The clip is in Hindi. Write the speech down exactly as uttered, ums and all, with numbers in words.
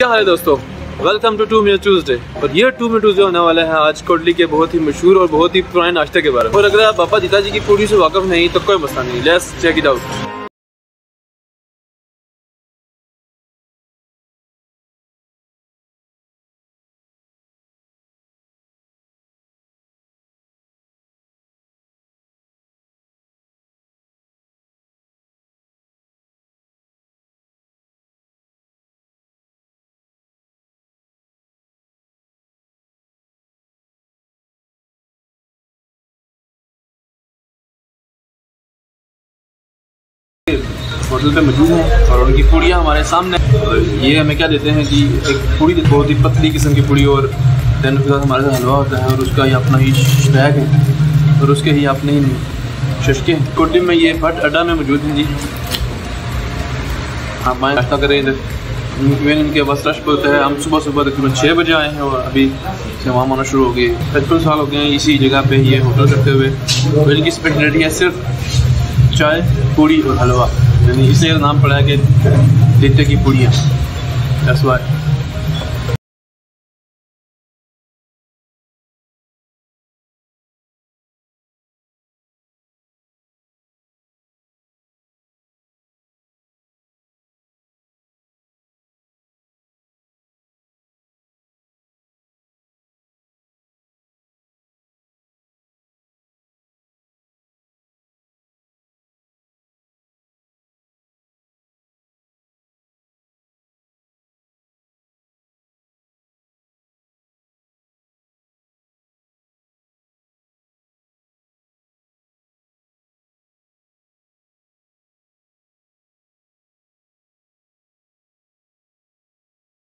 क्या हाल है दोस्तों, welcome to two minute Tuesday. और ये टू मिनट ट्यूसडे होने वाला है आज कोटली के बहुत ही मशहूर और बहुत ही पुराने नाश्ते के बारे में। और अगर आप पापा जीता जी की पूरी से वाकफ नहीं तो कोई मसला नहीं, let's check it out. Hotel पे मौजूद हैं और उनकी पूड़ियाँ हमारे सामने। और ये हमें क्या देते हैं कि एक पूड़ी बहुत ही पतली किस्म की पूड़ी, और दैन उसके साथ हमारे साथ हलवा होता है और उसका ही अपना ही बैग है और उसके ही अपने ही शशके हैं। कोटली में ये भट अड्डा में मौजूद हैं जी। आप आए नाश्ता करें इधर, इनके बस रश होता है। हम सुबह सुबह तकरीबन छः बजे आए हैं और अभी से वहाँ होना शुरू हो गई। पचपन साल हो गए हैं इसी जगह पे ये होटल करते हुए। तो इनकी स्पेशलिटी है सिर्फ चाय, पूड़ी और हलवा, यानी इसलिए नाम पड़ा है कि देते की पूड़ियाँ। That's why.